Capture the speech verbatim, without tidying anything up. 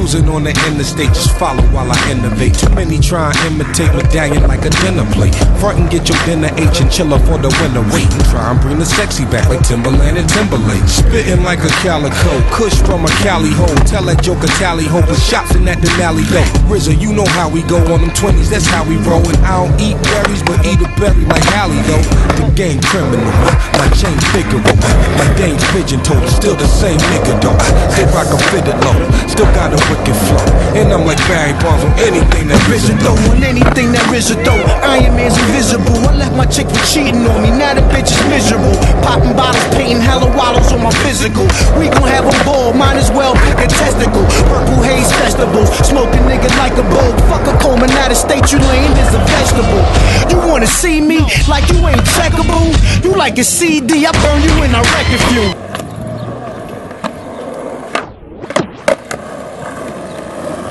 Cruising on the interstate, just follow while I innovate. Too many try and imitate medallion like a dinner plate. Front and get your dinner H and chill for the winter. Wait and try and bring the sexy back like Timberland and Timberlake. Spitting like a calico, kush from a Cali hole. Tell that joker tally ho, with shots in that Denali Bay. R Z A, you know how we go on them twenties, that's how we roll. And I don't eat berries, but eat a berry like Hallie though. The game criminal, my chain Vickery. My dame's pigeon toed, still the same nigga though. Still rock a fitted low, still got a wicked flow. And I'm like Barry Bonds on anything that R Z A though. On anything that R Z A though. Iron Man's invisible. I left my chick for cheating on me, now the bitch is miserable. Popping bottles, painting hella wallows on my physical. We gon' have a ball, might as well pick a testicle. Purple haze festivals, smoking nigga like a bowl. Fuck a Coleman, out of state, you lame as a vegetable. You wanna see me like you ain't checkable? You like a C D, I burn you and I wreck it